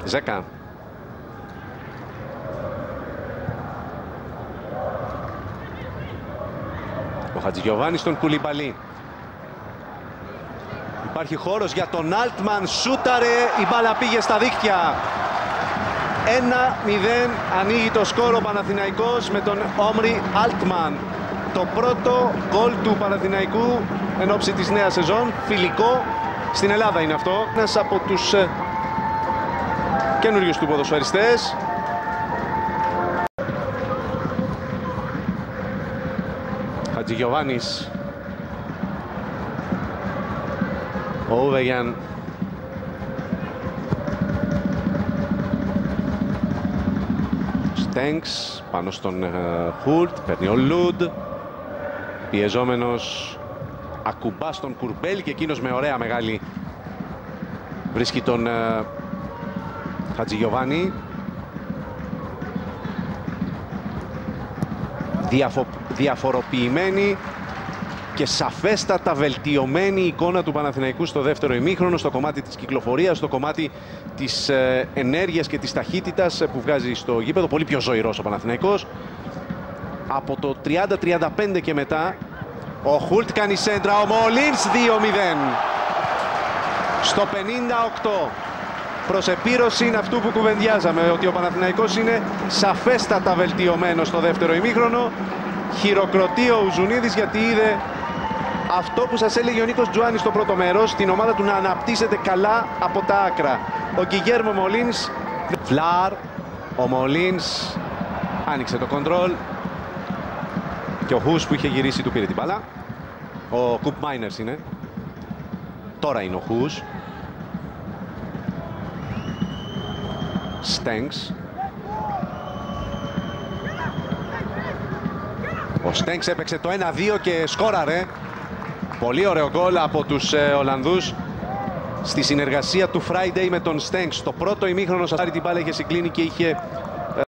Ζέκα. Ο Χατζηγιοβάνης στον Κουλιμπαλί. Υπάρχει χώρος για τον Altman, σούταρε, η μπάλα πήγε στα δίχτυα. 1-0 ανοίγει το σκόρο ο Παναθηναϊκός με τον Όμρι Altman. Το πρώτο γκολ του Παναθηναϊκού εν ώψη της νέας σεζόν, φιλικό, στην Ελλάδα είναι αυτό. Ένας από τους καινούριους του ποδοσφαιριστές. Χατζηγιοβάνης. Ο Ουβεγιάν. Στέγκς πάνω στον Χουρτ, παίρνει ο Λουντ. Πιεζόμενος ακουμπά στον Κουρμπέλ και εκείνος με ωραία μεγάλη βρίσκει τον Χατζηγιοβάνη. Διαφοροποιημένη και σαφέστατα βελτιωμένη εικόνα του Παναθηναϊκού στο δεύτερο ημίχρονο, στο κομμάτι της κυκλοφορίας, στο κομμάτι της ενέργειας και της ταχύτητας που βγάζει στο γήπεδο. Πολύ πιο ζωηρός ο Παναθηναϊκός. Από το 30-35 και μετά ο Χουλτ κάνει σέντρα, ο Μολίνς 2-0. Στο 58 προς επίρρωση είναι αυτού που κουβεντιάζαμε, ότι ο Παναθηναϊκός είναι σαφέστατα βελτιωμένος στο δεύτερο ημίχρονο. Χειροκροτεί ο Ουζουνίδης γιατί είδε αυτό που σας έλεγε ο Νίκος Τζουάνης στο πρώτο μέρος, την ομάδα του να αναπτύσσεται καλά από τα άκρα. Ο Γκιγέρμο Μολίνς, Φλάρ, ο Μολίνς άνοιξε το κοντρόλ και ο Χους που είχε γυρίσει του πήρε την μπάλα. Ο Κουπ Μάινερς είναι. Τώρα είναι ο Χους. Στέγκς. Ο Στέγκς έπαιξε το 1-2 και σκόραρε. Πολύ ωραίο γκολ από τους Ολλανδούς στη συνεργασία του Friday με τον Στέγκς. Το πρώτο ημίχρονο Σασάρι την μπάλα είχε συγκλίνει και είχε